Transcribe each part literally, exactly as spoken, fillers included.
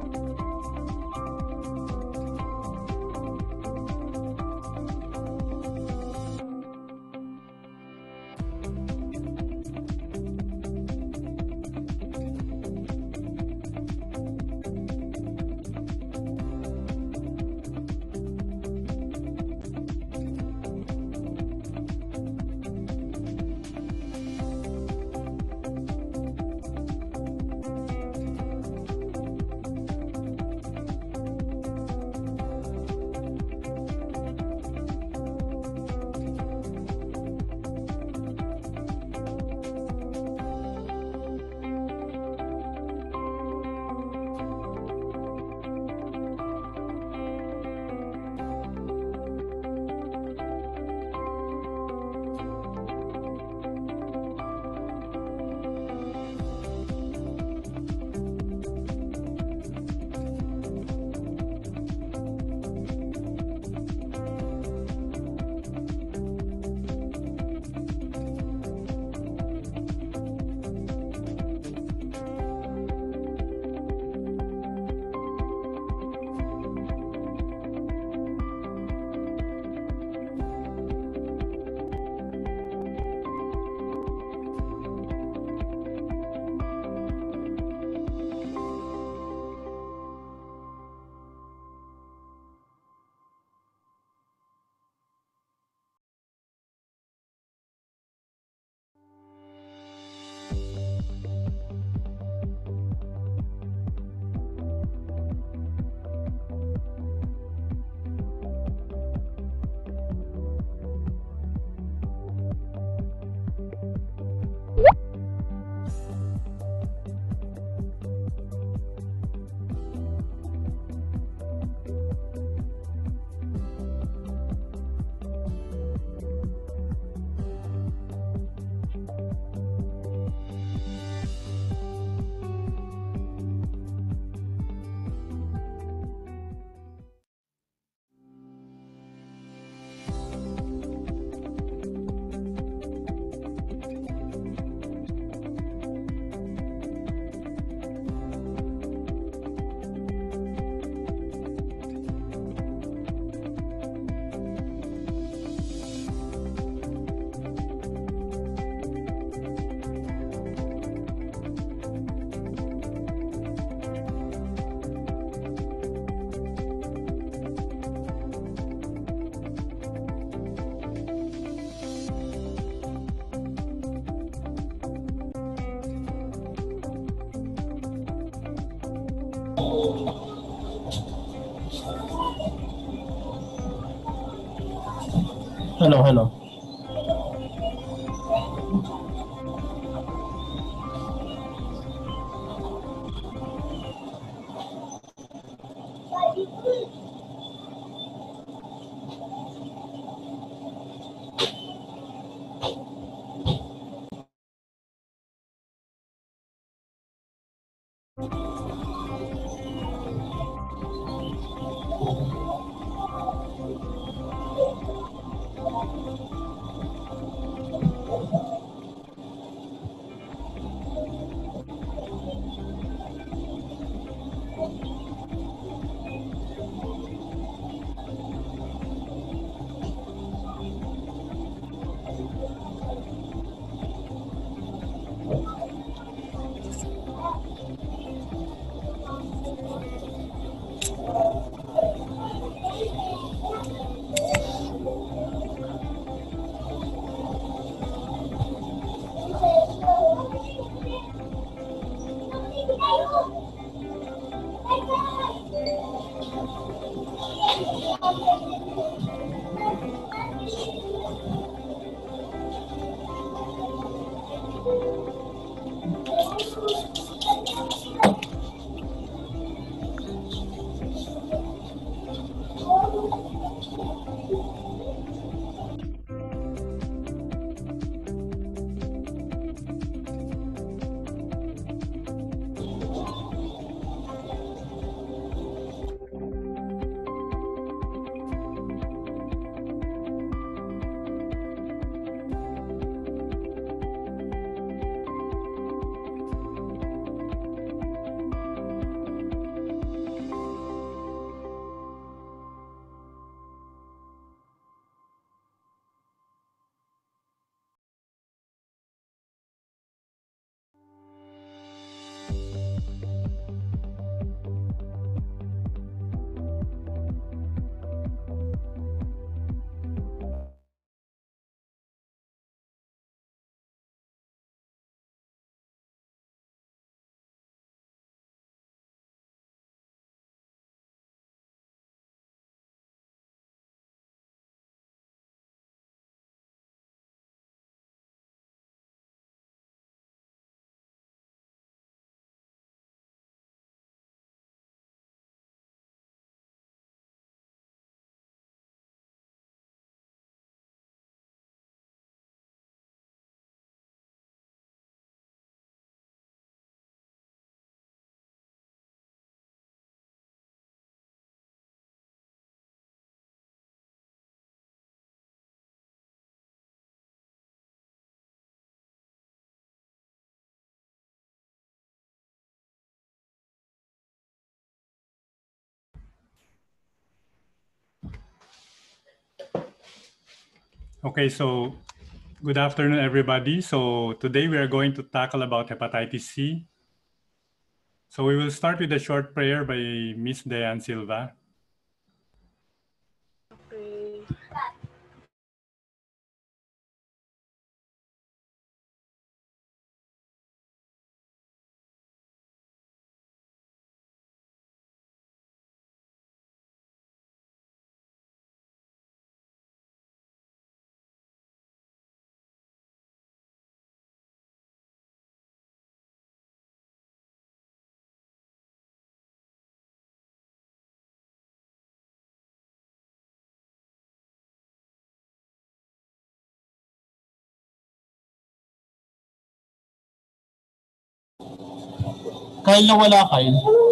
Hello, hello. Okay, so good afternoon, everybody. So today we are going to tackle about hepatitis C. So we will start with a short prayer by Miss Diane Silva. Okay. Kyle, nawala Kyle.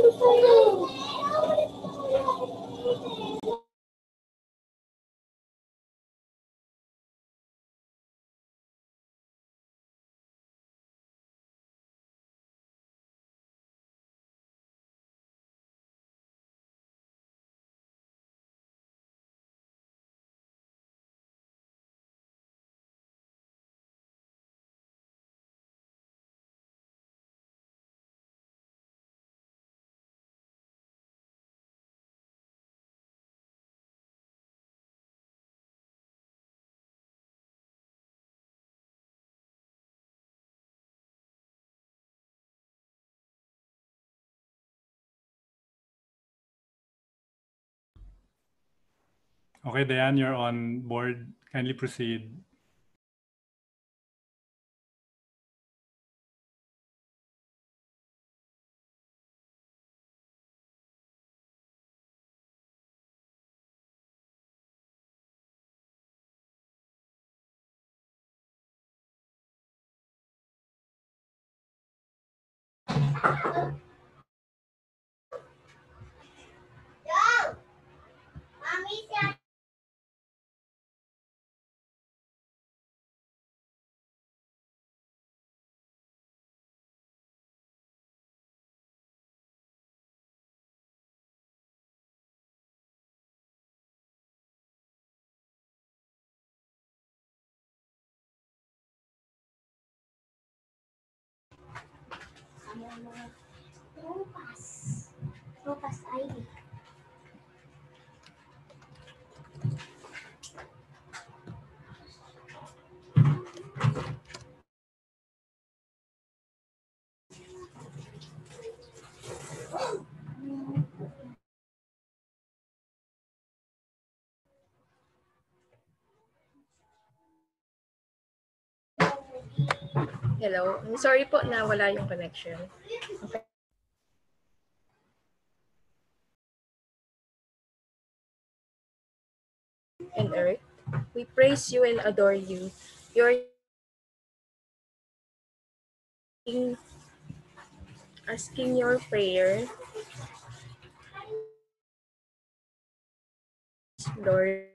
Okay, Diane, you're on board. Kindly proceed. Tropas. Tropas I D. Hello. I'm sorry po na wala yung connection. Okay. And earth, we praise you and adore you. You're asking your prayer, Lord,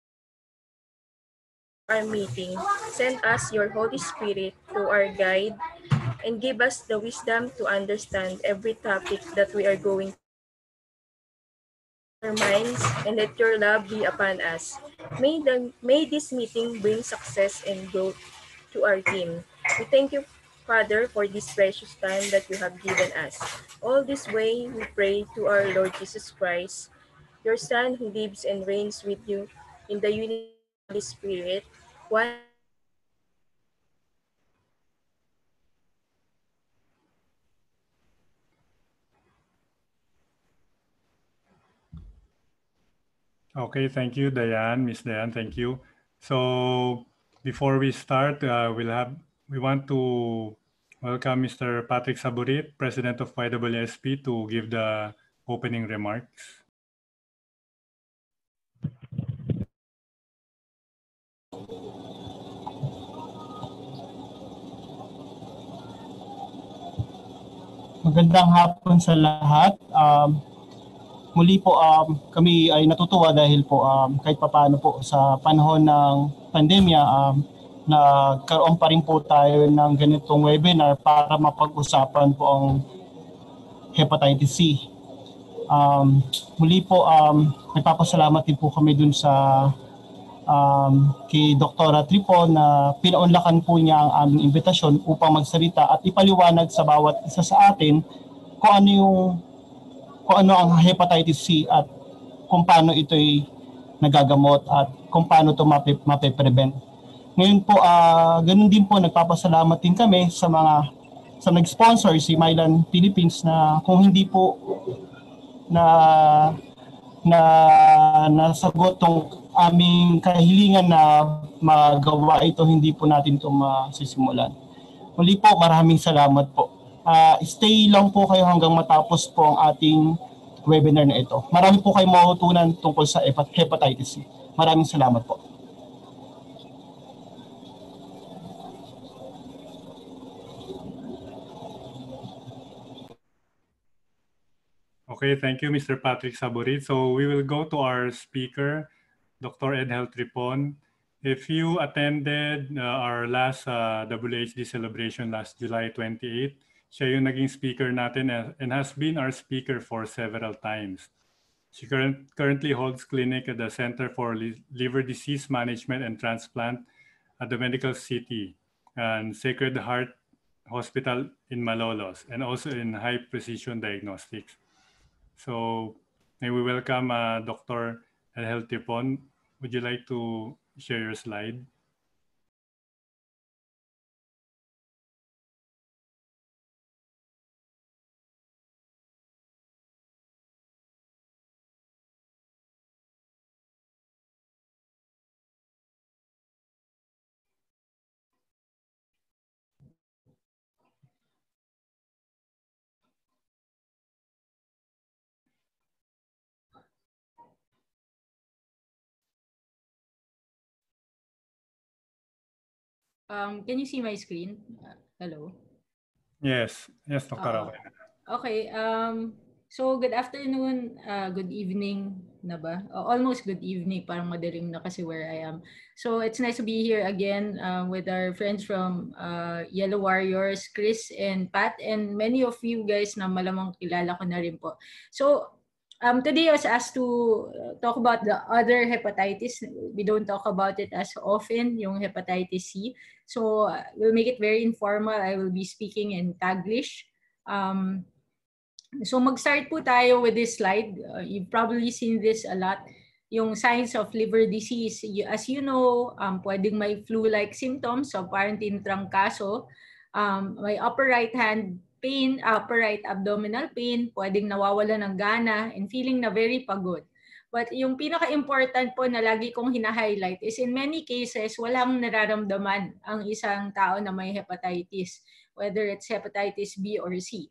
our meeting. Send us your Holy Spirit to our guide and give us the wisdom to understand every topic that we are going to our minds, and let your love be upon us. May the may this meeting bring success and growth to our team. We thank you, Father, for this precious time that you have given us. All this way we pray to our Lord Jesus Christ, your Son who lives and reigns with you in the unity of the Holy Spirit, one. Okay, thank you, Diane, Miss Diane, thank you. So before we start, uh, we'll have we want to welcome Mister Patrick Saburit, President of Y W S P, to give the opening remarks. Magandang hapon sa lahat. Um, muli po um, kami ay natutuwa dahil po um, kahit papaano po sa panahon ng pandemya, um, nagkaroon pa rin po tayo ng ganitong webinar para mapag-usapan po ang hepatitis C. Um, muli po, um, nagpapasalamat din po kami dun sa um, kay Doktora Tripon na pinaunlakan po niya ang aming imbitasyon upang magsalita at ipaliwanag sa bawat isa sa atin kung ano yung kung ano ang hepatitis C at kung paano ito'y nagagamot at kung paano ito mape, mape-prevent. Ngayon po, uh, ganun din po, nagpapasalamat din kami sa mga sa nag-sponsor si Mylan Philippines na kung hindi po na na nasagot tong aming kahilingan na magawa ito, hindi po natin ito masisimulan. Muli po, maraming salamat po. Uh, stay lang po kayo hanggang matapos po ang ating webinar na ito. Marami po kayong matutunan tungkol sa hepatitis C. Maraming salamat po. Okay, thank you, Mister Patrick Saborit. So we will go to our speaker, Doctor Edhel Tripon. If you attended uh, our last uh, W H D celebration last July twenty-eighth, siya yung naging speaker natin and has been our speaker for several times. She current, currently holds clinic at the Center for Liver Disease Management and Transplant at the Medical City and Sacred Heart Hospital in Malolos, and also in High Precision Diagnostics. So may we welcome uh, Doctor Edhel Tripon. Would you like to share your slide? Um, can you see my screen? Uh, hello? Yes. Yes, Doctor Uh, okay. Um, so, good afternoon, uh, good evening na ba? Uh, almost good evening. Parang madaling na kasi where I am. So, it's nice to be here again uh, with our friends from uh, Yellow Warriors, Chris and Pat, and many of you guys na malamang kilala ko na rin po. So, Um, today I was asked to talk about the other hepatitis. We don't talk about it as often, yung hepatitis C. So uh, we'll make it very informal. I will be speaking in Taglish. Um, so mag-start po tayo with this slide. Uh, you've probably seen this a lot. Yung signs of liver disease. As you know, um, pwedeng may flu-like symptoms, so parang tintrangkaso. Um, may upper right hand pain, upper right abdominal pain, pwedeng nawawala ng gana, and feeling na very pagod. But yung pinaka-important po na lagi kong hina-highlight is in many cases, walang nararamdaman ang isang tao na may hepatitis, whether it's hepatitis B or C.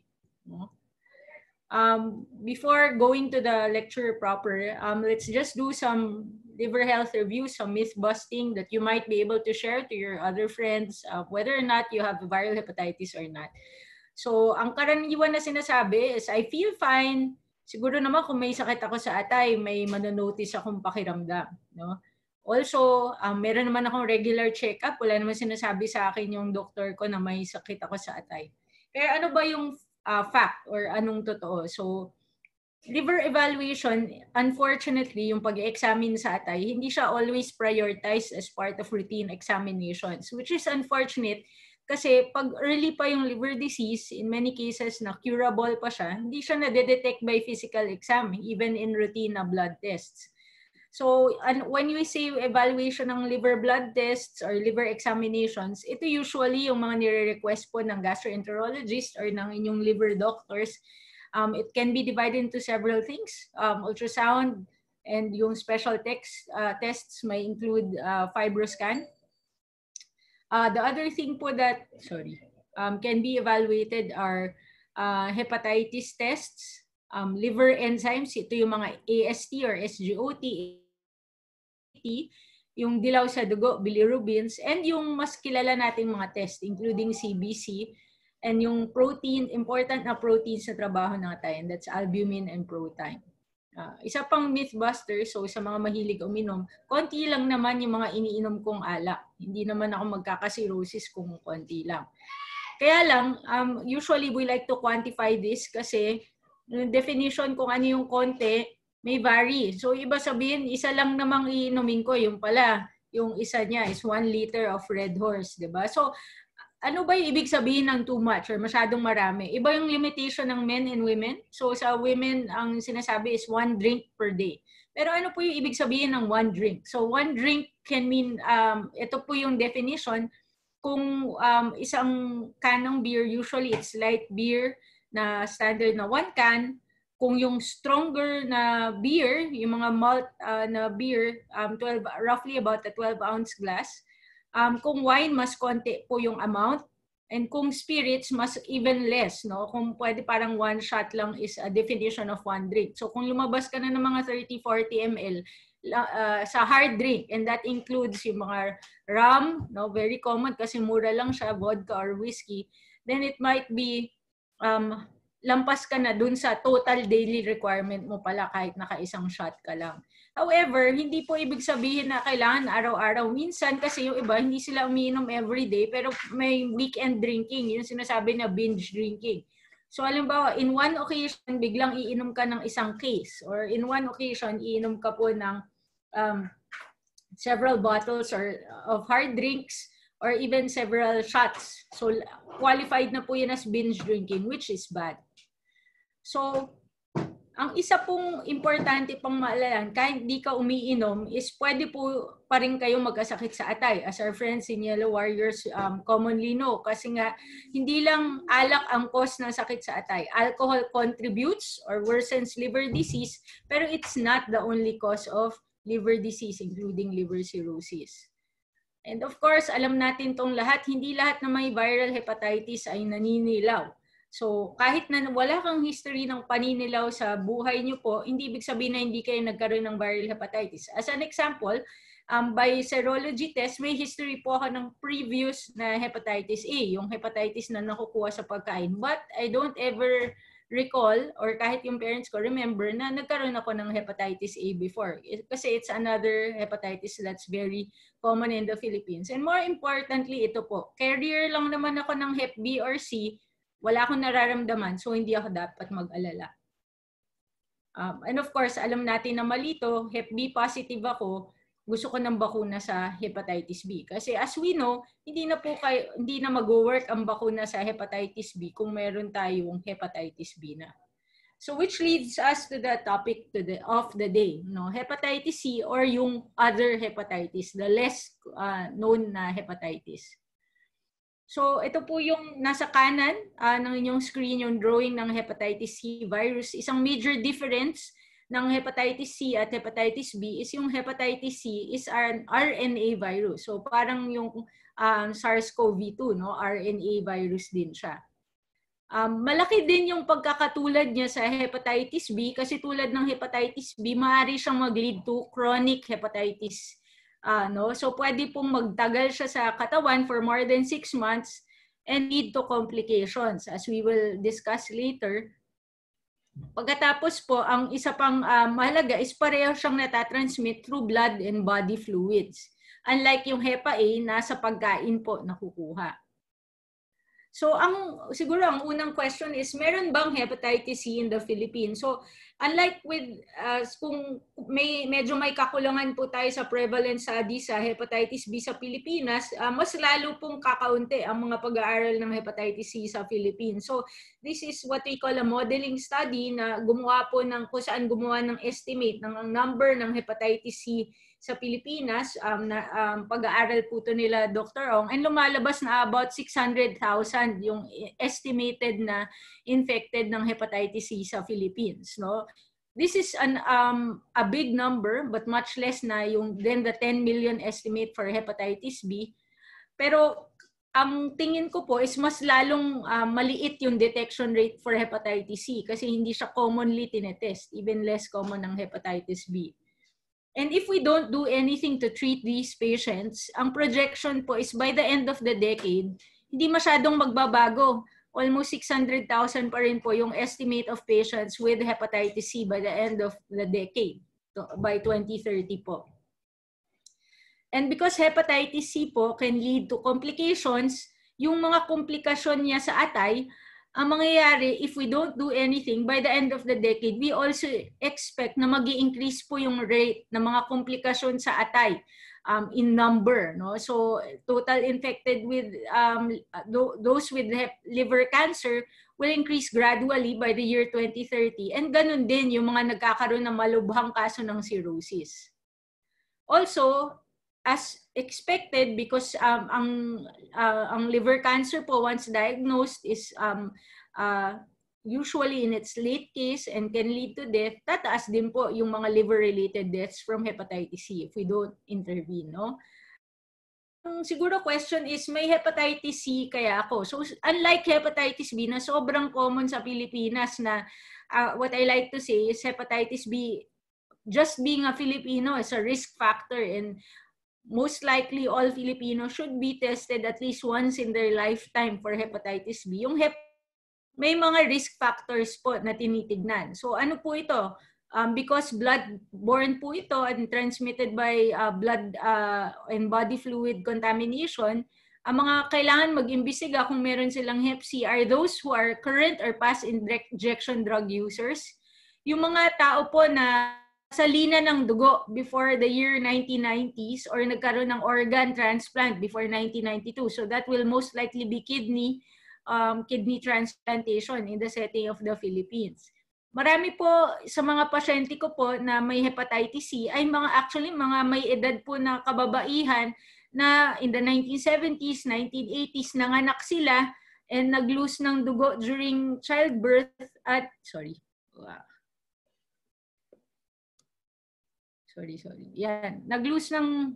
Um, before going to the lecture proper, um, let's just do some liver health review, some myth busting that you might be able to share to your other friends, uh, whether or not you have viral hepatitis or not. So, ang karaniwan na sinasabi is, I feel fine. Siguro naman kung may sakit ako sa atay, may manonotice akong pakiramdam. No? Also, um, meron naman akong regular check-up. Wala naman sinasabi sa akin yung doktor ko na may sakit ako sa atay. Pero ano ba yung uh, fact or anong totoo? So, liver evaluation, unfortunately, yung pag-examine sa atay, hindi siya always prioritized as part of routine examinations, which is unfortunate. Kasi pag early pa yung liver disease, in many cases na curable pa siya, hindi siya na-detect by physical exam, even in routine na blood tests. So and when we say evaluation ng liver blood tests or liver examinations, ito usually yung mga nire-request po ng gastroenterologist or ng inyong liver doctors. Um, it can be divided into several things. Um, ultrasound and yung special text, uh, tests may include uh, fibroscan. Uh, the other thing po that, sorry, um, can be evaluated are uh, hepatitis tests, um, liver enzymes, ito yung mga A S T or S G O T, yung dilaw sa dugo, bilirubins, and yung mas kilala nating mga test, including C B C, and yung protein, important na protein sa trabaho ng atay, and that's albumin and protein. Uh, isa pang mythbuster, so sa mga mahilig uminom, konti lang naman yung mga iniinom kong alak. Hindi naman ako magkakasirosis kung konti lang. Kaya lang, um, usually we like to quantify this kasi yung definition kung ano yung konti, may vary. So iba sabihin, isa lang namang iinumin ko, yung pala, yung isa niya is one liter of Red Horse, di ba? So ano ba yung ibig sabihin ng too much or masyadong marami? Iba yung limitation ng men and women. So sa women, ang sinasabi is one drink per day. Pero ano po yung ibig sabihin ng one drink? So one drink can mean, um, ito po yung definition, kung um, isang can ng beer, usually it's light beer na standard na one can. Kung yung stronger na beer, yung mga malt uh, na beer, um, twelve, roughly about a twelve ounce glass. Um, kung wine, mas konti po yung amount. And kung spirits, mas even less. No? Kung pwede parang one shot lang is a definition of one drink. So kung lumabas ka na ng mga thirty to forty milliliters uh, sa hard drink, and that includes yung mga rum, no? Very common kasi mura lang siya, vodka or whiskey, then it might be um, lampas ka na dun sa total daily requirement mo pala kahit naka-isang shot ka lang. However, hindi po ibig sabihin na kailangan araw-araw. Minsan kasi yung iba, hindi sila umiinom everyday, pero may weekend drinking, yung sinasabi na binge drinking. So halimbawa, in one occasion, biglang iinom ka ng isang case, or in one occasion, iinom ka po ng um, several bottles or of hard drinks, or even several shots. So qualified na po yun as binge drinking, which is bad. So, ang isa pong importante pang maalalan, kahit di ka umiinom, is pwede po pa rin kayo magkasakit sa atay. As our friends in Yellow Warriors um, commonly know. Kasi nga, hindi lang alak ang cause ng sakit sa atay. Alcohol contributes or worsens liver disease, pero it's not the only cause of liver disease, including liver cirrhosis. And of course, alam natin tong lahat, hindi lahat na may viral hepatitis ay naninilaw. So kahit na wala kang history ng paninilaw sa buhay niyo po, hindi ibig sabihin na hindi kayo nagkaroon ng viral hepatitis. As an example, um, by serology test, may history po ako ng previous na hepatitis A, yung hepatitis na nakukuha sa pagkain. But I don't ever recall, or kahit yung parents ko remember, na nagkaroon ako ng hepatitis A before. Kasi it's another hepatitis that's very common in the Philippines. And more importantly, ito po, carrier lang naman ako ng Hep B or C, wala akong nararamdaman, so hindi ako dapat mag-alala. Um, and of course, alam natin na malito, Hep B positive ako, gusto ko ng bakuna sa hepatitis B. Kasi as we know, hindi na po kayo, hindi na mag-work ang bakuna sa hepatitis B kung meron tayong hepatitis B na. So which leads us to the topic to the, of the day, no? Hepatitis C or yung other hepatitis, the less uh, known na hepatitis. So ito po yung nasa kanan uh, ng inyong screen, yung drawing ng hepatitis C virus. Isang major difference ng hepatitis C at hepatitis B is yung hepatitis C is an R N A virus. So parang yung um, SARS CoV two, no? R N A virus din siya. Um, malaki din yung pagkakatulad niya sa hepatitis B kasi tulad ng hepatitis B, maaari siyang mag-lead to chronic hepatitis. Uh, no? So pwede pong magtagal siya sa katawan for more than six months and lead to complications as we will discuss later. Pagkatapos po, ang isa pang uh, mahalaga is pareho siyang natatransmit through blood and body fluids. Unlike yung Hepa A, nasa pagkain po nakukuha. So ang siguro ang unang question is, meron bang hepatitis C in the Philippines? So unlike with uh, kung may medyo may kakulangan po tayo sa prevalence study sa hepatitis B sa Pilipinas, uh, mas lalo pong kakaunti ang mga pag-aaral ng hepatitis C sa Philippines. So this is what we call a modeling study na gumawa po ng kung saan gumawa ng estimate ng ang number ng hepatitis C sa Pilipinas, um, na um, pag-aaral po ito nila Doctor Ong, and lumalabas na about six hundred thousand yung estimated na infected ng hepatitis C sa Philippines, no? This is an um, a big number but much less na yung than the ten million estimate for hepatitis B. Pero ang tingin ko po is mas lalong uh, maliit yung detection rate for hepatitis C kasi hindi siya commonly tinetest, even less common ng hepatitis B. And if we don't do anything to treat these patients, ang projection po is by the end of the decade, hindi masyadong magbabago. Almost six hundred thousand pa rin po yung estimate of patients with hepatitis C by the end of the decade, by twenty thirty po. And because hepatitis C po can lead to complications, yung mga komplikasyon niya sa atay, ang mangyayari, if we don't do anything, by the end of the decade, we also expect na mag-i-increase po yung rate ng mga komplikasyon sa atay um, in number. No? So, total infected with um, those with liver cancer will increase gradually by the year twenty thirty. And ganun din yung mga nagkakaroon ng malubhang kaso ng cirrhosis. Also, as expected, because um, ang uh, ang liver cancer po once diagnosed is um, uh, usually in its late case and can lead to death, tataas din po yung mga liver-related deaths from hepatitis C if we don't intervene. No? Ang siguro question is, may hepatitis C kaya ako? So unlike hepatitis B na sobrang common sa Pilipinas na uh, what I like to say is hepatitis B, just being a Filipino is a risk factor, and most likely all Filipinos should be tested at least once in their lifetime for hepatitis B. Yung hep may mga risk factors po na tinitignan. So ano po ito? Um, because blood-borne po ito and transmitted by uh, blood uh, and body fluid contamination, ang mga kailangan mag-imbestiga kung meron silang hep C are those who are current or past injection drug users. Yung mga tao po na salina ng dugo before the year nineteen nineties or nagkaroon ng organ transplant before nineteen ninety-two. So that will most likely be kidney, um, kidney transplantation in the setting of the Philippines. Marami po sa mga pasyente ko po na may hepatitis C ay mga actually mga may edad po na kababaihan na in the nineteen seventies, nineteen eighties nanganak sila and nag-lose ng dugo during childbirth at, sorry, wow. Sorry, sorry. Yan. Nag-lose ng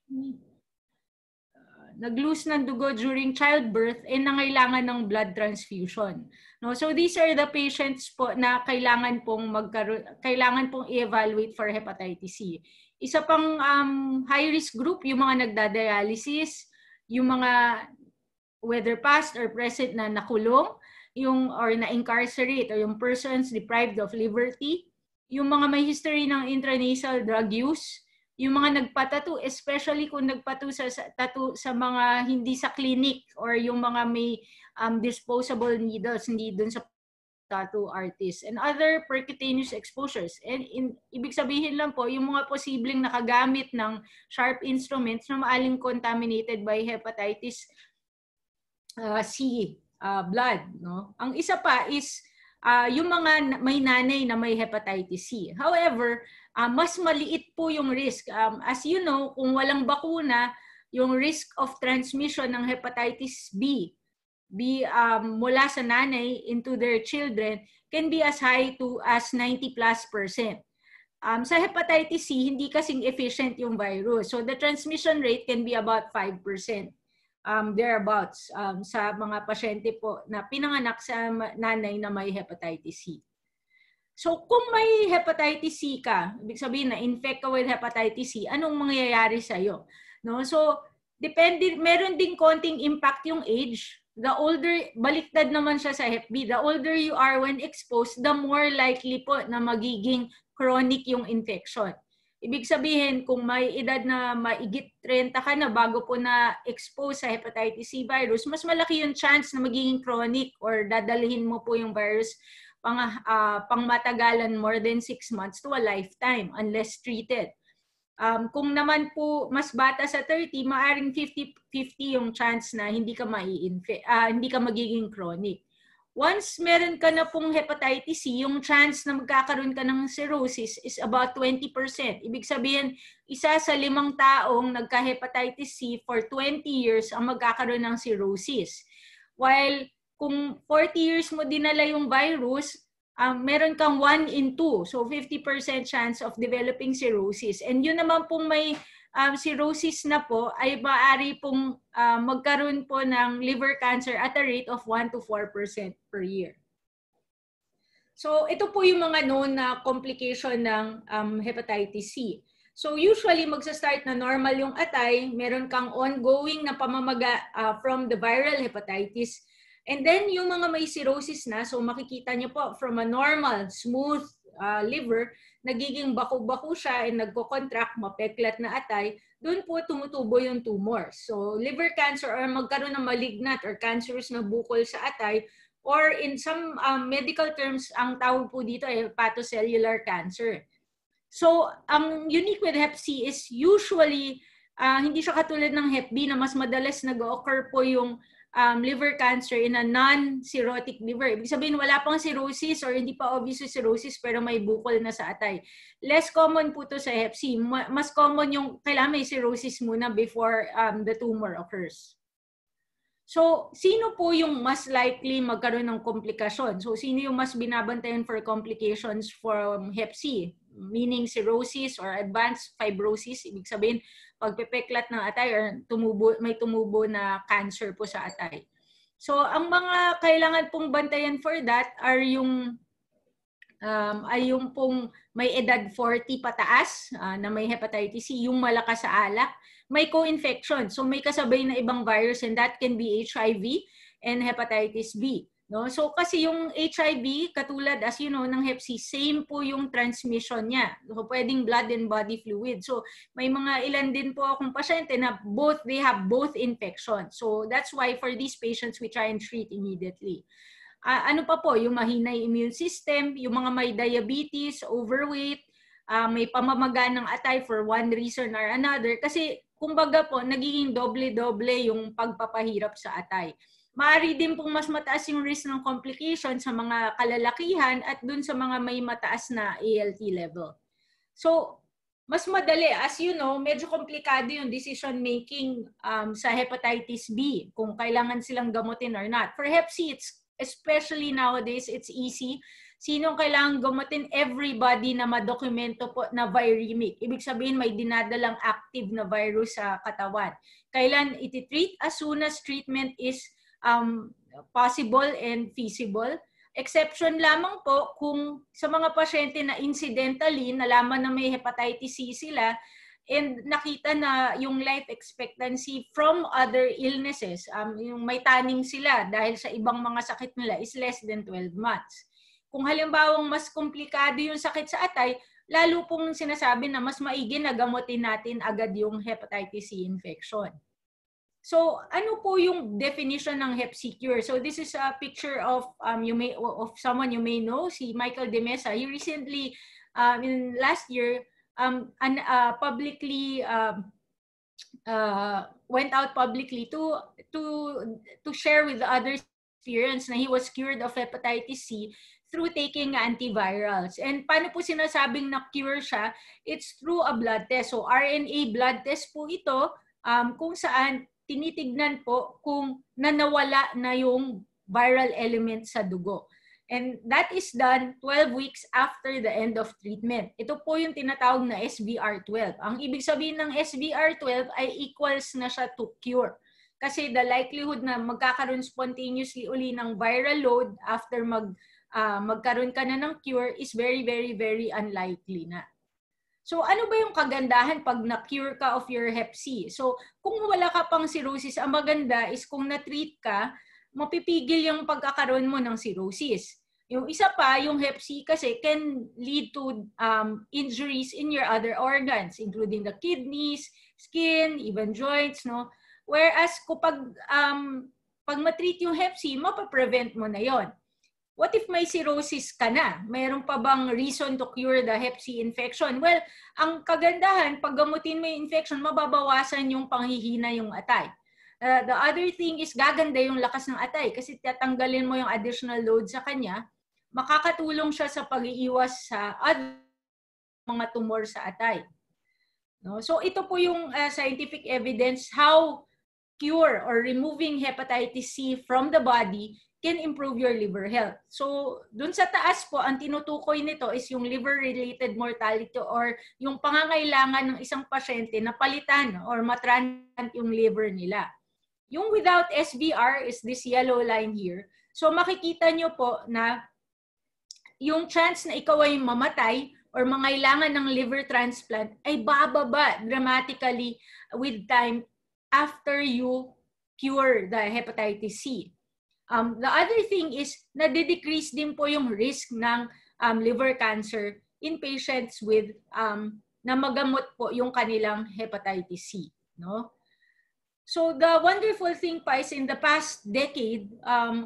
uh, nag-lose ng dugo during childbirth and nangailangan ng blood transfusion. No, so these are the patients po na kailangan pong magkaroon, kailangan pong i-evaluate for hepatitis C. Isa pang um, high-risk group, yung mga nagda-dialysis, yung mga whether past or present na nakulong, yung or na-incarcerate or yung persons deprived of liberty, yung mga may history ng intranasal drug use, yung mga nagpatattoo, especially kung nagpatattoo sa, sa, tattoo sa mga hindi sa clinic or yung mga may um, disposable needles, hindi dun sa tattoo artist, and other percutaneous exposures. And in, ibig sabihin lang po, yung mga posibleng nakagamit ng sharp instruments na maaling contaminated by hepatitis uh, C uh, blood. No? Ang isa pa is Uh, yung mga may nanay na may hepatitis C. However, uh, mas maliit po yung risk. Um, as you know, kung walang bakuna, yung risk of transmission ng hepatitis B, B um, mula sa nanay into their children can be as high to as ninety plus percent. Um, sa hepatitis C, hindi kasing efficient yung virus. So the transmission rate can be about five percent. Um, thereabouts um, sa mga pasyente po na pinanganak sa nanay na may hepatitis C. So kung may hepatitis C ka, ibig sabihin na infect ka with hepatitis C, anong mangyayari sa iyo? No? So depende, meron ding konting impact yung age. The older, baliktad naman siya sa hep B, the older you are when exposed, the more likely po na magiging chronic yung infection. Ibig sabihin, kung may edad na maigit thirty ka na bago po na-expose sa hepatitis C virus, mas malaki yung chance na magiging chronic or dadalhin mo po yung virus pang, uh, pang matagalan more than six months to a lifetime unless treated. Um, kung naman po mas bata sa thirty, maaring fifty fifty yung chance na hindi ka mai-infect, uh, hindi ka magiging chronic. Once meron ka na pong hepatitis C, yung chance na magkakaroon ka ng cirrhosis is about twenty percent. Ibig sabihin, isa sa limang taong nagka-hepatitis C for twenty years ang magkakaroon ng cirrhosis. While kung forty years mo dinala yung virus, um, meron kang one in two. So fifty percent chance of developing cirrhosis. And yun naman pong may um, cirrhosis na po ay maaari pong uh, magkaroon po ng liver cancer at a rate of one to four percent per year. So ito po yung mga known na complication ng um, hepatitis C. So usually magsa-start na normal yung atay, meron kang ongoing na pamamaga uh, from the viral hepatitis. And then yung mga may cirrhosis na, so makikita niyo po from a normal, smooth uh, liver, nagiging baku-baku siya and nagko-contract, mapeklat na atay, doon po tumutubo yung tumor. So liver cancer or magkaroon ng malignant or cancerous na bukol sa atay or in some um, medical terms, ang tawag po dito ay hepatocellular cancer. So, ang unique with Hep C is usually, uh, hindi siya katulad ng Hep B na mas madalas nag-occur po yung um, liver cancer in a non-cirrhotic liver. Ibig sabihin, wala pang cirrhosis or hindi pa obvious yung cirrhosis pero may bukol na sa atay. Less common po to sa Hep C. Mas common yung kailangan may cirrhosis muna before um, the tumor occurs. So, sino po yung mas likely magkaroon ng komplikasyon? So, sino yung mas binabantayan for complications from Hep C? Meaning cirrhosis or advanced fibrosis. Ibig sabihin, pagpepeklat ng atay or tumubo, may tumubo na cancer po sa atay. So, ang mga kailangan pong bantayan for that are yung um, ay yung pong may edad forty pataas uh, na may hepatitis C, yung malakas sa alak, may co-infection. So, may kasabay na ibang virus and that can be H I V and hepatitis B. No? So, kasi yung H I V, katulad as you know, ng Hep C, same po yung transmission niya. So, pwedeng blood and body fluid. So, may mga ilan din po akong pasyente na both, they have both infections. So, that's why for these patients, we try and treat immediately. Uh, ano pa po? Yung mahinay immune system, yung mga may diabetes, overweight, uh, may pamamaga ng atay for one reason or another. Kasi, kumbaga po, nagiging doble-doble yung pagpapahirap sa atay. Maaari din pong mas mataas yung risk ng complication sa mga kalalakihan at dun sa mga may mataas na A L T level. So, mas madali. As you know, medyo komplikado yung decision making um, sa hepatitis B, kung kailangan silang gamutin or not. For Hep C, it's, especially nowadays, it's easy. Sinong kailangan gamutin? Everybody na madokumento po na viremic. Ibig sabihin, may dinadalang active na virus sa katawan. Kailan iti-treat? As soon as treatment is Um, possible and feasible. Exception lamang po kung sa mga pasyente na incidentally nalaman na may hepatitis C sila and nakita na yung life expectancy from other illnesses, um, yung may taning sila dahil sa ibang mga sakit nila is less than twelve months. Kung halimbawang mas komplikado yung sakit sa atay, lalo pong sinasabi na mas maigi na gamutin natin agad yung hepatitis C infection. So, ano po yung definition ng Hep C cure? So, this is a picture of um, you may of someone you may know, si Michael De Mesa. He recently, um, in last year, um, an, uh, publicly um, uh, went out publicly to to to share with the others experience na he was cured of hepatitis C through taking antivirals. And paano po sinasabing na cure siya? It's through a blood test. So, R N A blood test po ito um, kung saan tinitignan po kung nanawala na yung viral element sa dugo. And that is done twelve weeks after the end of treatment. Ito po yung tinatawag na S V R twelve. Ang ibig sabihin ng S V R twelve ay equals na siya to cure. Kasi the likelihood na magkakaroon spontaneously uli ng viral load after mag, uh, magkaroon ka na ng cure is very, very, very unlikely na. So, ano ba yung kagandahan pag na-cure ka of your Hep C? So, kung wala ka pang cirrhosis, ang maganda is kung na-treat ka, mapipigil yung pagkakaroon mo ng cirrhosis. Yung isa pa, yung Hep C kasi can lead to um, injuries in your other organs, including the kidneys, skin, even joints, no? Whereas, kapag um, pag ma-treat yung Hep C, mapaprevent mo na yon. What if may cirrhosis ka na? Mayroon pa bang reason to cure the Hep C infection? Well, ang kagandahan, pag gamutin mo yung infection, mababawasan yung panghihina yung atay. Uh, the other thing is gaganda yung lakas ng atay kasi tatanggalin mo yung additional load sa kanya. Makakatulong siya sa pag-iiwas sa other mga tumor sa atay. No? So ito po yung uh, scientific evidence how cure or removing hepatitis C from the body can improve your liver health. So, dun sa taas po, ang tinutukoy nito is yung liver-related mortality or yung pangangailangan ng isang pasyente na palitan or matransplant yung liver nila. Yung without S V R is this yellow line here. So, makikita nyo po na yung chance na ikaw ay mamatay or mangailangan ng liver transplant ay bababa dramatically with time after you cure the hepatitis C. Um, the other thing is, nade-decrease din po yung risk ng um, liver cancer in patients with um, na magamot po yung kanilang hepatitis C. No? So the wonderful thing pa is in the past decade, um,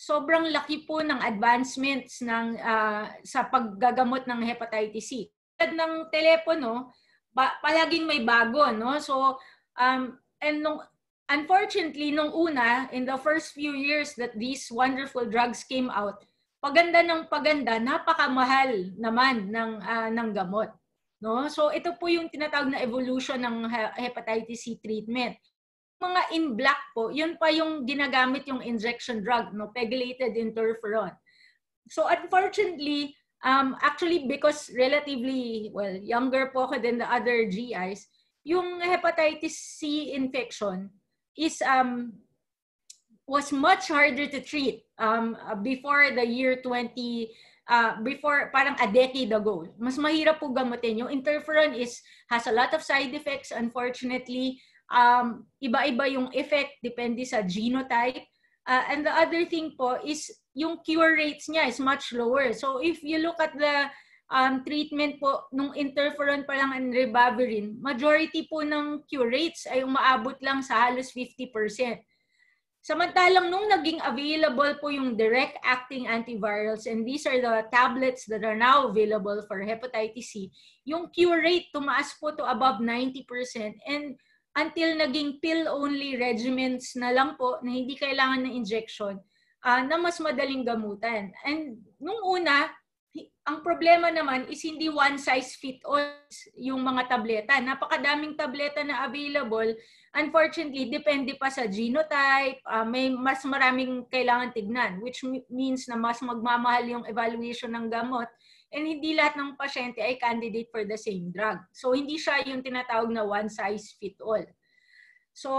sobrang laki po ng advancements ng uh, sa paggagamot ng hepatitis C. Tulad ng telepono, pa, palaging may bago, no? So um and nung unfortunately nung una, in the first few years that these wonderful drugs came out, paganda ng paganda, napakamahal naman ng uh, ng gamot, no? So ito po yung tinatawag na evolution ng hepatitis C treatment. Mga in black po, yun pa yung ginagamit yung injection drug, no, pegylated interferon. So unfortunately, um, actually because relatively, well, younger po ako than the other G Is, yung hepatitis C infection is um, was much harder to treat um, before the year twenty, uh, before parang a decade ago. Mas mahirap po gamutin. Yung interferon is has a lot of side effects, unfortunately. Um, iba-iba yung effect, depende sa genotype. Uh, and the other thing po is yung cure rates niya is much lower. So if you look at the um, treatment po nung interferon pa lang and ribavirin, majority po ng cure rates ay umaabot lang sa halos fifty percent. Samantalang nung naging available po yung direct-acting antivirals, and these are the tablets that are now available for hepatitis C, yung cure rate tumaas po to above ninety percent. And until naging pill-only regimens na lang po na hindi kailangan ng injection uh, na mas madaling gamutan. And nung una, ang problema naman is hindi one-size-fit-all yung mga tableta. Napakadaming tableta na available. Unfortunately, depende pa sa genotype. Uh, may mas maraming kailangan tignan, which means na mas magmamahal yung evaluation ng gamot. And hindi lahat ng pasyente ay candidate for the same drug. So, hindi siya yung tinatawag na one-size-fit-all. So,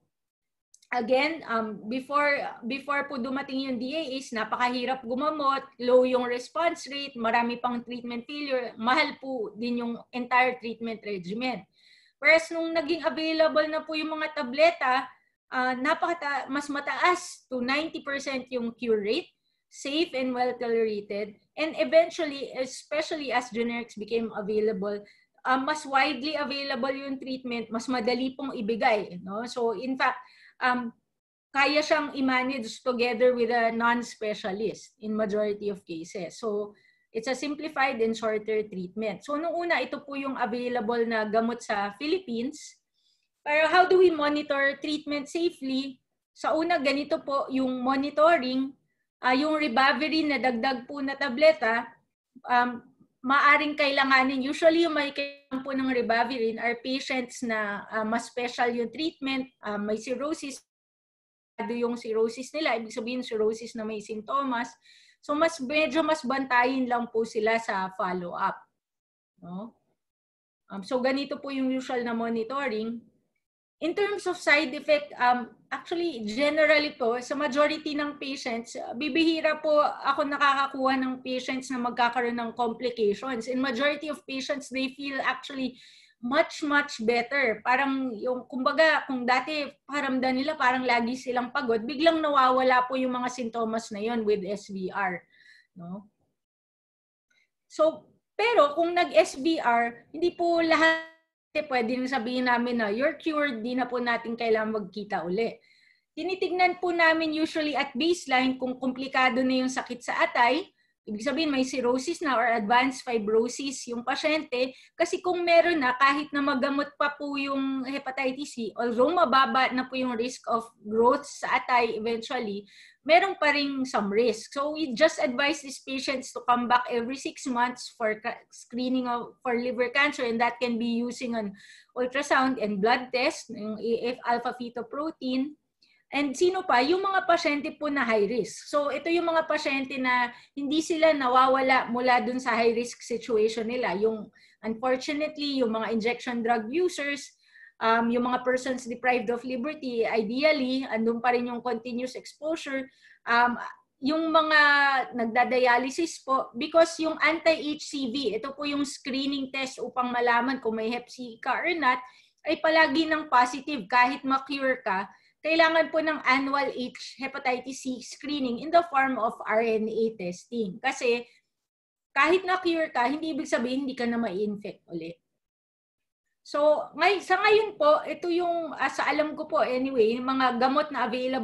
again, um, before, before po dumating yung D A As, napakahirap gumamot, low yung response rate, marami pang treatment failure, mahal po din yung entire treatment regimen. Whereas nung naging available na po yung mga tableta, uh, napaka mas mataas to ninety percent yung cure rate, safe and well tolerated, and eventually, especially as generics became available, uh, mas widely available yung treatment, mas madali pong ibigay. No? So in fact, um, kaya siyang i-manage together with a non-specialist in majority of cases. So it's a simplified and shorter treatment. So nung una, ito po yung available na gamot sa Philippines. Pero how do we monitor treatment safely? Sa una, ganito po yung monitoring. Uh, yung ribavirin na dagdag po na tableta, um, maaring kailanganin. Usually yung may kailangan po ng ribavirin are patients na uh, mas special yung treatment, uh, may cirrhosis, yung cirrhosis nila, ibig sabihin cirrhosis na may sintomas. So mas medyo mas bantayin lang po sila sa follow-up. No? Um, so ganito po yung usual na monitoring. In terms of side effect, um, actually, generally po, sa majority ng patients, bibihira po ako nakakakuha ng patients na magkakaroon ng complications. In majority of patients, they feel actually much, much better. Parang yung, kumbaga, kung dati paramdam nila parang lagi silang pagod, biglang nawawala po yung mga sintomas na yon with S V R. No? So, pero kung nag-S V R, hindi po lahat pwede nang sabihin namin na you're cured, di na po natin kailangan magkita uli. Tinitignan po namin usually at baseline kung komplikado na yung sakit sa atay, ibig sabihin may cirrhosis na or advanced fibrosis yung pasyente, kasi kung meron na, kahit na magamot pa po yung hepatitis C, although mababa na po yung risk of growth sa atay eventually, meron pa rin some risk. So we just advise these patients to come back every six months for screening of, for liver cancer, and that can be using an ultrasound and blood test, yung A F alpha-fetoprotein. And sino pa? Yung mga pasyente po na high risk. So ito yung mga pasyente na hindi sila nawawala mula dun sa high risk situation nila. Yung unfortunately, yung mga injection drug users, Um, yung mga persons deprived of liberty, ideally, andun pa rin yung continuous exposure. Um, yung mga nagdadialysis po, because yung anti-H C V, ito po yung screening test upang malaman kung may hep C ka or not, ay palagi ng positive. Kahit ma-cure ka, kailangan po ng annual H hepatitis C screening in the form of R N A testing. Kasi kahit na-cure ka, hindi ibig sabihin hindi ka na ma-infect ulit. So, ngay sa ngayon po, ito yung uh, sa alam ko po anyway, mga gamot na available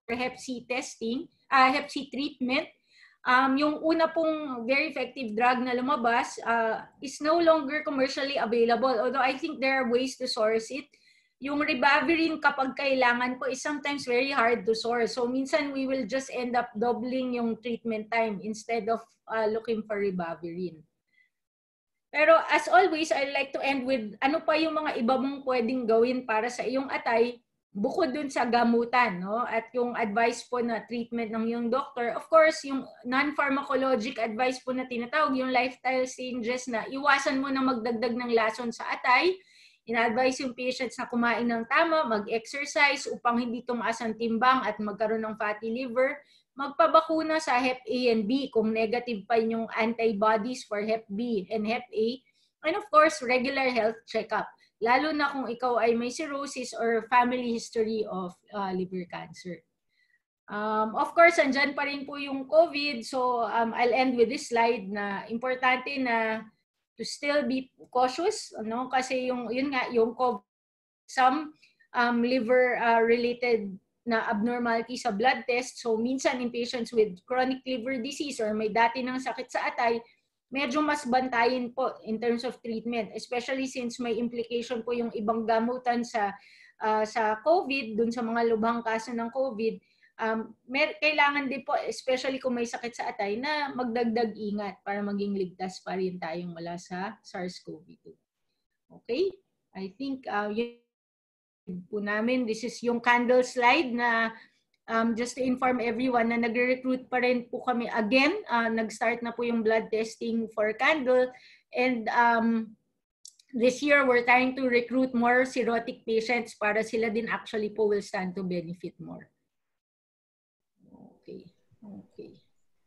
Hep C testing, uh, Hep C treatment, um, yung una pong very effective drug na lumabas uh, is no longer commercially available. Although I think there are ways to source it. Yung ribavirin kapag kailangan po is sometimes very hard to source. So minsan we will just end up doubling yung treatment time instead of uh, looking for ribavirin. Pero as always, I like to end with ano pa yung mga iba mong pwedeng gawin para sa iyong atay bukod dun sa gamutan, no? At yung advice po na treatment ng yung doctor. Of course, yung non-pharmacologic advice po na tinatawag, yung lifestyle changes na iwasan mo na magdagdag ng lason sa atay. Ina-advise yung patients na kumain ng tama, mag-exercise upang hindi tumaas ang timbang at magkaroon ng fatty liver. Magpabakuna sa Hep A and B kung negative pa yung antibodies for Hep B and Hep A. And of course, regular health checkup. Lalo na kung ikaw ay may cirrhosis or family history of uh, liver cancer. Um, of course, andyan pa rin po yung COVID. So um, I'll end with this slide na importante na to still be cautious. No? Kasi yung, yun nga, yung COVID, some um, liver-related uh, na abnormality sa blood test. So minsan in patients with chronic liver disease or may dati ng sakit sa atay, medyo mas bantayin po in terms of treatment, especially since may implication po yung ibang gamutan sa uh, sa COVID, dun sa mga lubhang kaso ng COVID. Um, may, kailangan din po, especially kung may sakit sa atay, na magdagdag ingat para maging ligtas pa rin tayong mula sa SARS-C o V two. Okay? I think uh, yun po namin. This is yung candle slide na Um, just to inform everyone na nag-recruit pa rin po kami again. Uh, nag-start na po yung blood testing for Candle. And um, this year, we're trying to recruit more cirrhotic patients para sila din actually po will stand to benefit more. Okay. Okay.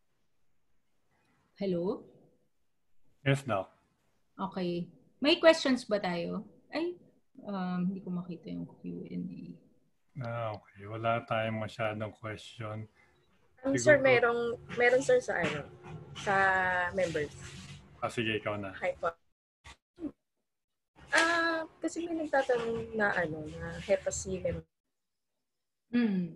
Hello? Yes, Doc. Okay. May questions ba tayo? Ay, um, hindi ko makita yung Q and A. Ah, okay. Wala tayong masyadong question. Um, Siguro- sir, merong, meron sir sa ano, sa members. Ah, sige, ikaw na. Hi po. Ah, kasi may nagtatanong na ano, na Hep C member. Hmm.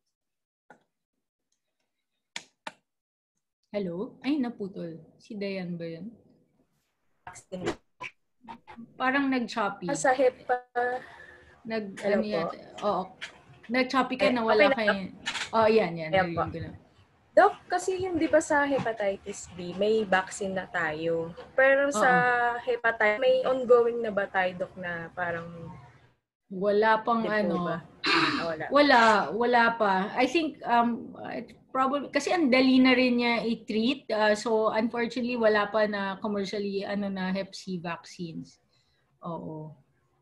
Hello? Ay, naputol. Si Dayan ba yan? Vaccine. Parang nag-choppy. Ah, sa Hep Nag, Hello ano po. yan? Oo. Nag-choppy ka Eh, na wala okay na kayo. Oh, yan, yan. Ayan po. Narinig ko na. Doc, kasi yung di ba sa hepatitis B, may vaccine na tayo. Pero sa hepatitis, may ongoing na ba tayo, Doc, na parang Wala pang di po ano. ba? Ah, wala. Wala, wala pa. I think, um, probably, kasi ang dali na rin niya i-treat. Uh, so, unfortunately, wala pa na commercially, ano na, Hep C vaccines. Oo.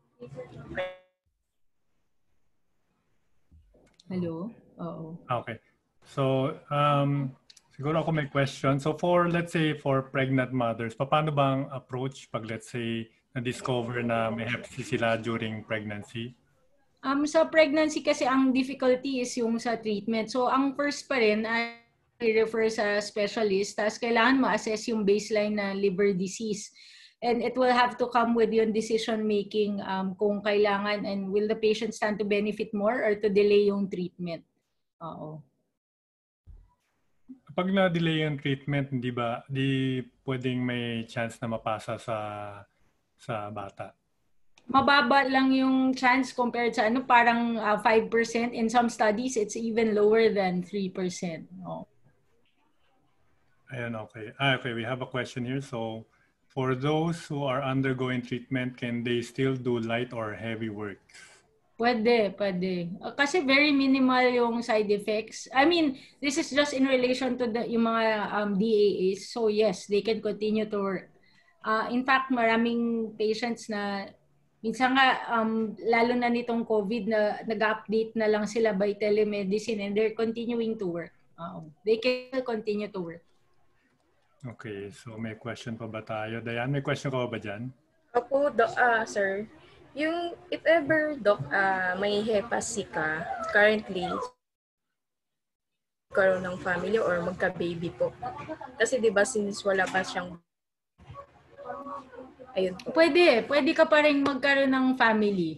Hello? Oo. Okay. So, um, siguro ako may question. So, for, let's say, for pregnant mothers, paano bang approach pag, let's say, na-discover na may Hep C sila during pregnancy? Um, sa pregnancy kasi ang difficulty is yung sa treatment. So, ang first pa rin ay refer sa specialist. Tapos kailangan ma-assess yung baseline na liver disease. And it will have to come with yung decision-making um, kung kailangan and will the patient stand to benefit more or to delay yung treatment. Oo. Pag na-delay yung treatment, hindi ba, di pwedeng may chance na mapasa sa sa bata? Mababa lang yung chance compared sa ano, parang uh, five percent. In some studies, it's even lower than three percent. Oh. Ayan, okay. Ah, okay, we have a question here. So, for those who are undergoing treatment, can they still do light or heavy work? Pwede, pwede. Uh, Kasi very minimal yung side effects. I mean, this is just in relation to the yung mga um, D A As. So yes, they can continue to work. Uh, in fact, maraming patients na minsan nga, um, lalo na nitong COVID, na nag-update na lang sila by telemedicine and they're continuing to work. Uh, they can continue to work. Okay, so may question pa ba tayo? Dayan, may question ka ba dyan? Opo, Doc, ah, sir. Yung, if ever, Doc, ah, may Hep C ka, currently, karoon ng family or magka-baby po. Kasi di ba since wala pa siyang ayun po. Pwede, pwede ka pa rin magkaroon ng family.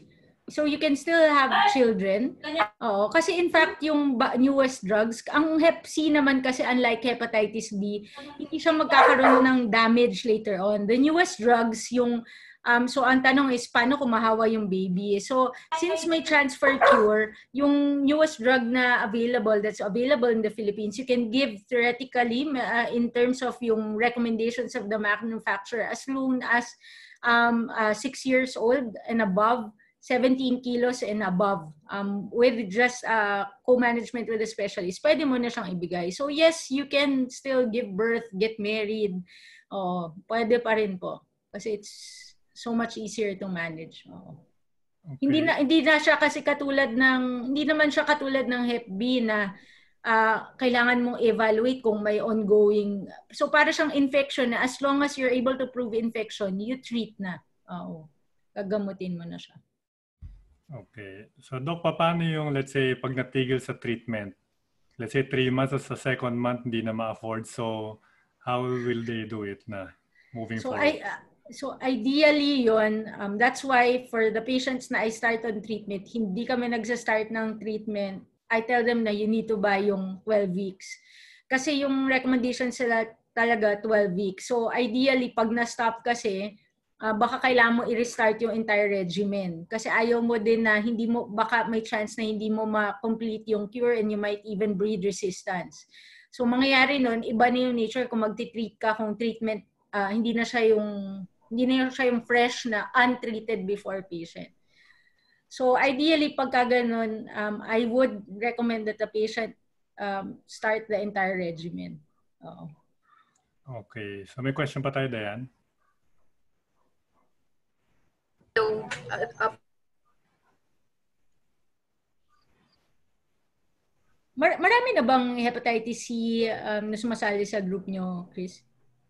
so you can still have children. Oo, kasi in fact yung newest drugs, ang Hep C naman kasi unlike hepatitis B, hindi siya magkakaroon ng damage later on. The newest drugs yung Um, so ang tanong is, paano kung mahawa yung baby? So since may transfer cure, yung newest drug na available, that's available in the Philippines, you can give theoretically uh, in terms of yung recommendations of the manufacturer as soon as um, uh, six years old and above, seventeen kilos and above, um, with just uh, co-management with a specialist, pwede mo na siyang ibigay. So yes, you can still give birth, get married, oh, pwede pa rin po. Kasi it's so much easier to manage. Oo. Okay. Hindi na hindi na siya kasi katulad ng hindi naman siya katulad ng Hep B na uh, kailangan mong evaluate kung may ongoing. So para siyang infection na as long as you're able to prove infection, you treat na. Oo. Gagamutin mo na siya. Okay. So Doc, paano yung let's say pag natigil sa treatment? Let's say three months at sa second month hindi na ma-afford. So how will they do it na moving so forward? I, uh, So ideally yun, um, that's why for the patients na I start on treatment, hindi kami nagsa-start ng treatment. I tell them na you need to buy yung twelve weeks. Kasi yung recommendation sila talaga twelve weeks. So ideally, pag na-stop kasi, uh, baka kailangan mo i-restart yung entire regimen. Kasi ayaw mo din na hindi mo, baka may chance na hindi mo ma-complete yung cure and you might even breed resistance. So mangyayari nun, iba na yung nature kung magti-treat ka kung treatment, uh, hindi na siya yung hindi na siya yung fresh na untreated before patient. So ideally, pagka ganun, um, I would recommend that the patient um, start the entire regimen. Oo. Okay. So may question pa tayo, Dayan? So, uh, uh, Mar- marami na bang hepatitis C um, na sumasali sa group nyo, Chris?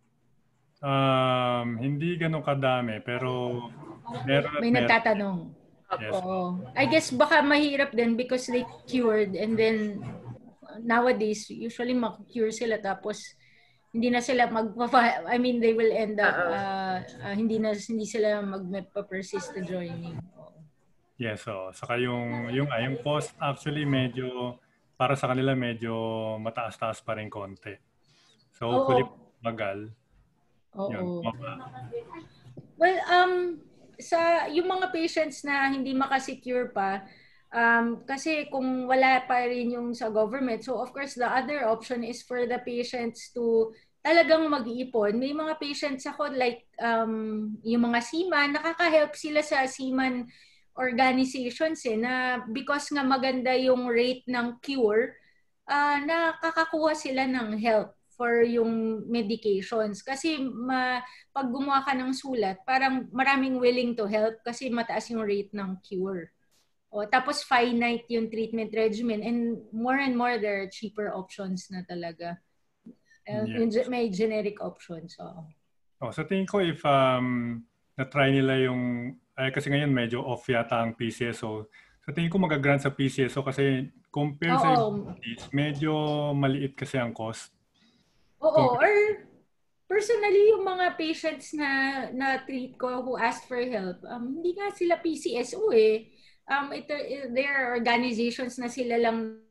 Um, hindi ganun kadami, pero meron at May meron. nagtatanong. Yes. Oo. I guess baka mahirap din because they cured and then nowadays, usually mag-cure sila tapos hindi na sila magpa I mean, they will end up uh, uh, hindi na hindi sila magpa-persist to joining. Oo. Yes, so saka yung yung yung cost actually medyo para sa kanila medyo mataas-taas pa rin konti. So hopefully magal. Oo. Yun. Well, um, sa yung mga patients na hindi makasecure pa, um, kasi kung wala pa rin yung sa government, so of course the other option is for the patients to talagang mag-iipon. May mga patients ako like um, yung mga seaman, nakaka-help sila sa seaman organizations eh, na because nga maganda yung rate ng cure, uh, nakakakuha sila ng help for yung medications. Kasi ma, pag gumawa ka ng sulat, parang maraming willing to help kasi mataas yung rate ng cure. O, tapos finite yung treatment regimen and more and more there are cheaper options na talaga. Uh, yes. May generic options. So. Oh, sa tingin ko if um, na-try nila yung, ay kasi ngayon medyo off yata ang P C S O. Sa tingin ko mag-grant sa P C S O kasi compare sa diabetes, medyo maliit kasi ang cost. Oo, or personally, yung mga patients na na-treat ko who asked for help, um, hindi nga sila P C S O eh. Um, ito, there are organizations na sila lang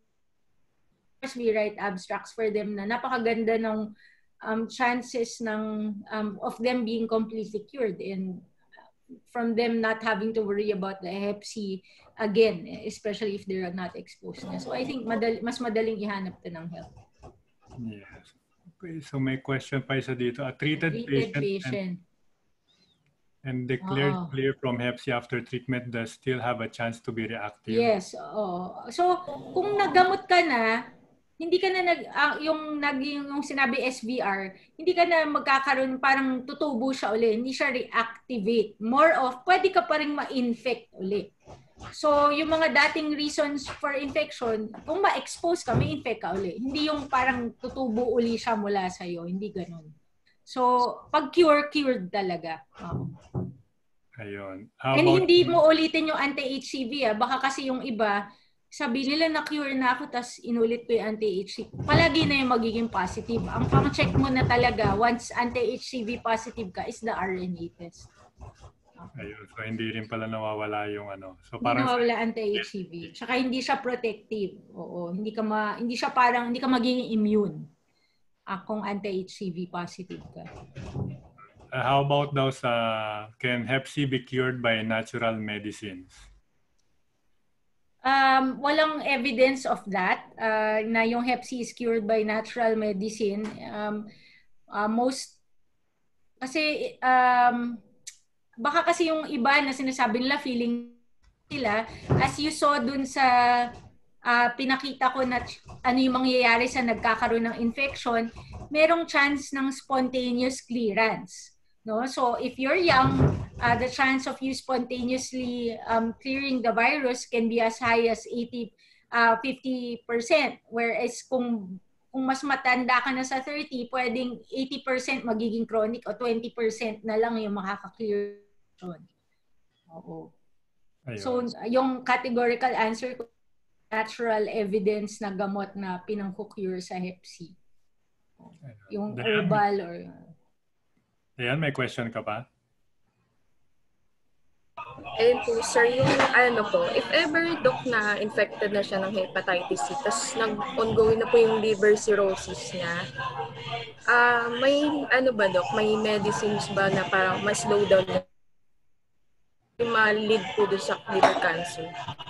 we write abstracts for them na napakaganda ng um, chances ng um, of them being completely cured and from them not having to worry about the Hep C again, especially if they're not exposed na. So I think madali, mas madaling ihanap to ng help. Yes. Okay, so may question pa isa dito. A treated, treated patient, patient. And, and declared Uh-oh. clear from Hep C after treatment does still have a chance to be reactive? Yes. Oo. So, kung naggamot ka na, hindi ka na nag, uh, yung, nag, yung sinabi S V R, hindi ka na magkakaroon, parang tutubo siya uli. Hindi siya reactivate. More of, pwede ka pa rin ma-infect uli. So, yung mga dating reasons for infection, kung ma-expose ka, may infect ka uli. Hindi yung parang tutubo uli siya mula sa'yo. Hindi ganun. So, pag cure, cured talaga. Oh. Ayun. How And about... hindi mo ulitin yung anti-H C V. Ah. Baka kasi yung iba, sabi nila na-cure na ako, tas inulit ko yung anti-H C V. Palagi na yung magiging positive. Ang pang-check mo na talaga, once anti-H C V positive ka, is the R N A test. Ayun. So hindi rin pala nawawala yung ano. So Hindi parang nawawala anti-H C V. Tsaka hindi siya protective. Oo, hindi ka ma, hindi siya parang hindi ka magiging immune ah, kung anti-H C V positive ka. uh, how about daw sa can Hep C be cured by natural medicines? Um, walang evidence of that uh, na yung Hep C is cured by natural medicine. Um, uh, most kasi um, baka kasi yung iba na sinasabi nila feeling sila as you saw dun sa uh, pinakita ko na ano yung mangyayari sa nagkakaroon ng infection, merong chance ng spontaneous clearance. No? So if you're young, uh, the chance of you spontaneously um, clearing the virus can be as high as eighty, uh, fifty percent. Whereas kung kung mas matanda ka na sa thirty, pwedeng eighty percent magiging chronic o twenty percent na lang yung makaka-clear. Oo. Ayun. So yung categorical answer ko, natural evidence na gamot na pinang-cure sa Hep C. Yung Dayan, herbal or... Dayan, may question ka pa? Ayun po, sir, yung ano po, if ever, Doc, na infected na siya ng hepatitis C, tapos nag-ongoing na po yung liver cirrhosis niya, ah uh, may ano ba, Doc, may medicines ba na parang mas slow down na ma-lead po doon sa liver cancer?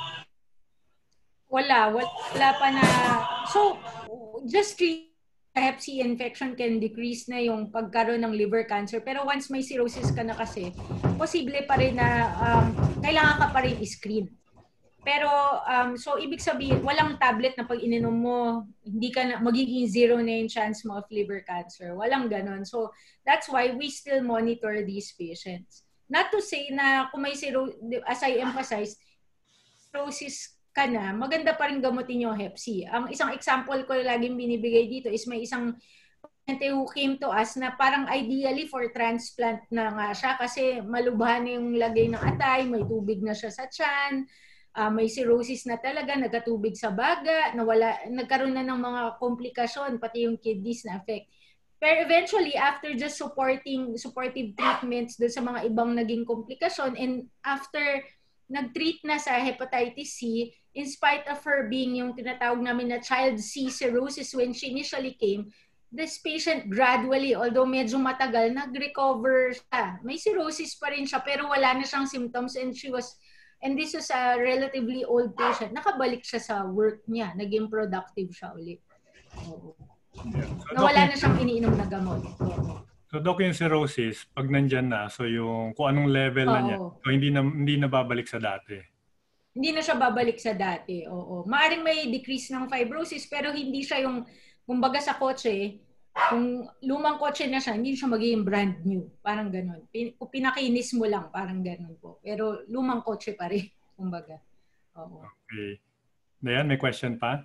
Wala, wala pa na... So, just treat Hep C infection can decrease na yung pagkaroon ng liver cancer. Pero once may cirrhosis ka na kasi, posible pa rin na um, kailangan ka pa rin i-screen. Pero, um, so ibig sabihin, walang tablet na pag ininom mo, hindi ka na, magiging zero na yung chance mo of liver cancer. Walang ganon. So, that's why we still monitor these patients. Not to say na kung may cirrhosis, as I emphasized, cirrhosis ka na, maganda pa rin gamutin yung Hep C. Ang isang example ko laging binibigay dito is may isang pasyente who came to us na parang ideally for transplant na nga siya kasi malubha na yung lagay ng atay, may tubig na siya sa tiyan, uh, may cirrhosis na talaga, nagkatubig sa baga, nawala, nagkaroon na ng mga komplikasyon, pati yung kidneys na affect. Pero eventually, after just supporting supportive treatments doon sa mga ibang naging komplikasyon, and after nag-treat na sa hepatitis C, in spite of her being yung tinatawag namin na child C cirrhosis when she initially came, this patient gradually, although medyo matagal, nag-recover siya. May cirrhosis pa rin siya, pero wala na siyang symptoms and she was, and this was a relatively old patient. Nakabalik siya sa work niya. Naging productive siya ulit. Oo. Yeah. So, Nawala Doc, na siyang iniinom na gamot. Oo. So Doc, yung cirrhosis, pag nandyan na, so yung kung anong level na niya, Oo. so hindi na, hindi na babalik sa dati. Hindi na siya babalik sa dati. Oo. Maaring may decrease ng fibrosis pero hindi siya yung, kumbaga sa kotse, kung lumang kotse na siya, hindi siya magiging brand new. Parang ganun. Pin, kung pinakinis mo lang, parang ganun po. Pero lumang kotse pa rin, kumbaga. Oo. Okay. Dayan, may question pa?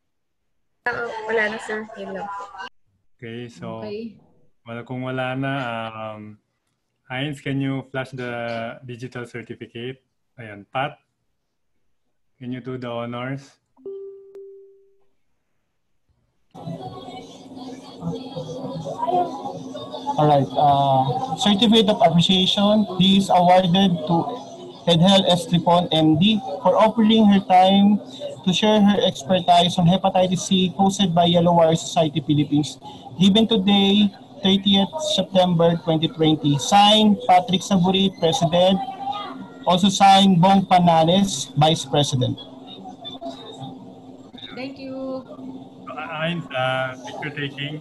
Uh, wala na, sir. Yun lang. Okay, so Okay. well, kung wala na, um, Heinz, can you flash the digital certificate? Ayan, Pat, can you do the honors? All right. Uh, certificate of appreciation is awarded to Edhel Estripon, M D, for offering her time to share her expertise on hepatitis C hosted by Yellow Wire Society Philippines, given today, thirtieth September twenty twenty. Signed, Patrick Saburit, President. Also signed, Bong Pananes, Vice President. Thank you. So, Heinz, uh, picture taking.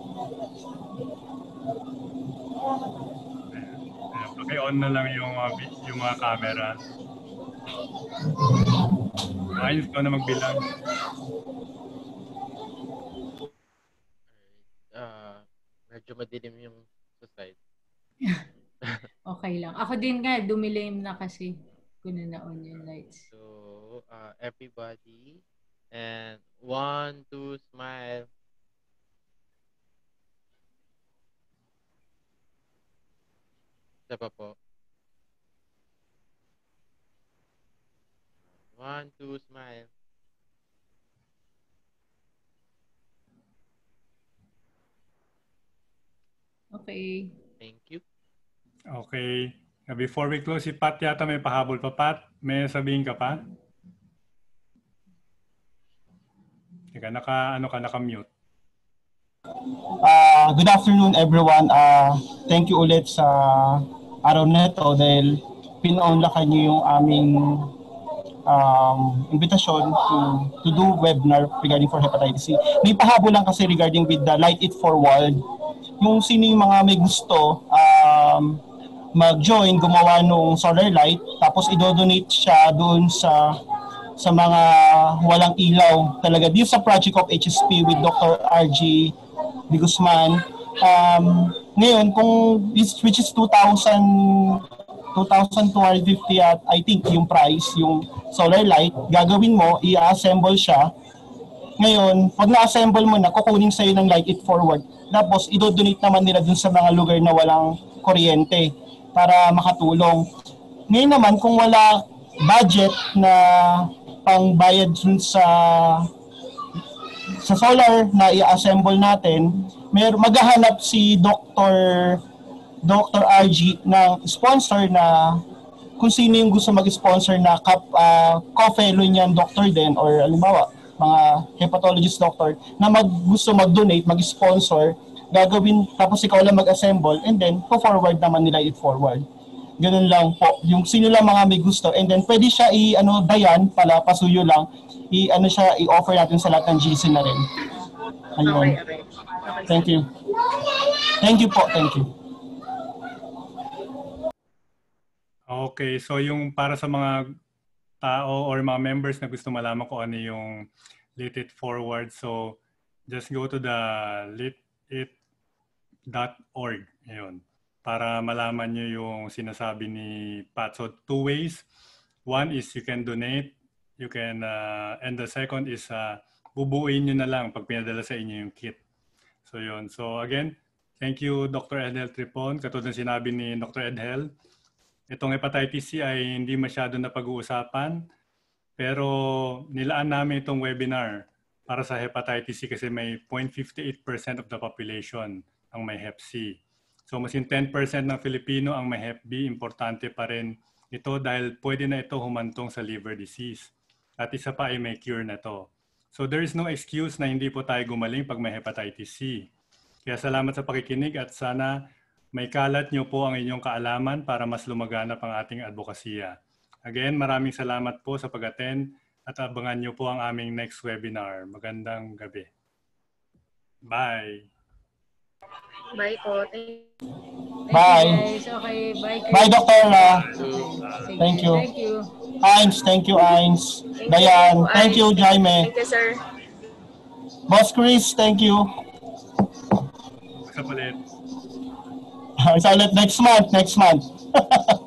Okay, on na lang yung, uh, yung mga camera. Heinz, ikaw na magbilang. Uh, medyo madilim yung sa side. Okay lang. Ako din nga, dumilim na kasi kung na-on yung lights. So, uh, everybody, and one, two, smile. Isa pa po. One, two, smile. Okay. Thank you. Okay. Before we close, si Pat yata may pahabol pa. Pat, may sabihin ka pa? Teka, naka, ano ka, naka-mute. Uh, good afternoon everyone. Uh, thank you ulit sa araw na ito dahil pinaunlakan niyo yung aming um, invitation to to do webinar regarding for hepatitis C. May pahabol lang kasi regarding with the Light It Forward. Yung sino yung mga may gusto um, mag-join, gumawa nung solar light, tapos i-donate siya doon sa sa mga walang ilaw talaga. Dito sa project of H S P with Doctor R G De Guzman. Um, ngayon, kung which is two thousand, two thousand two hundred fifty at I think yung price, yung solar light, gagawin mo, i-assemble siya. Ngayon, pag na-assemble mo na, kukunin sa'yo ng Light It Forward. Tapos, i-donate naman nila dun sa mga lugar na walang kuryente para makatulong. Ngayon naman, kung wala budget na pangbayad dun sa sa solar na i-assemble natin, may maghahanap si Doctor Doctor R G ng sponsor na kung sino yung gusto mag-sponsor na kap, uh, co-fellow niyan doctor din or halimbawa mga hepatologist doctor na mag gusto mag-donate, mag-sponsor, gagawin tapos ikaw lang mag-assemble and then po-forward naman nila it forward. Ganun lang po. Yung sino lang mga may gusto and then pwede siya i ano dayan pala pasuyo lang i ano siya i-offer natin sa lahat ng G C na rin. Ayun. Okay, okay. Okay. Thank you. Thank you po. Thank you. Okay, so yung para sa mga tao or mga members na gusto malaman kung ano yung Lit It Forward, so just go to the lit it dot org. Ayun. Para malaman nyo yung sinasabi ni Pat. So two ways. One is you can donate, you can, uh, and the second is uh, bubuuin nyo na lang pag pinadala sa inyo yung kit. So yun. So again, thank you Doctor Edhel Tripon. Katulad ng sinabi ni Doctor Edhel, itong hepatitis C ay hindi masyado na pag-uusapan, pero nilaan namin itong webinar para sa hepatitis C kasi may zero point five eight percent of the population ang may Hep C. So mas yung ten percent ng Filipino ang may Hep B, importante pa rin ito dahil pwede na ito humantong sa liver disease. At isa pa ay may cure na to. So there is no excuse na hindi po tayo gumaling pag may hepatitis C. Kaya salamat sa pakikinig at sana may kalat niyo po ang inyong kaalaman para mas lumaganap ang ating advokasya. Again, maraming salamat po sa pag-attend at abangan niyo po ang aming next webinar. Magandang gabi. Bye! Bye po. Thank Bye. Guys. Okay, bye. Bye, Doctor. Uh, Sige, Thank you. Thank you. Ains, thank you, Ains. Thank Dayan, you, thank you, Ains. Jaime. Thank you, sir. Boss Chris, thank you. Isa palit. Isa ulit next month, next month.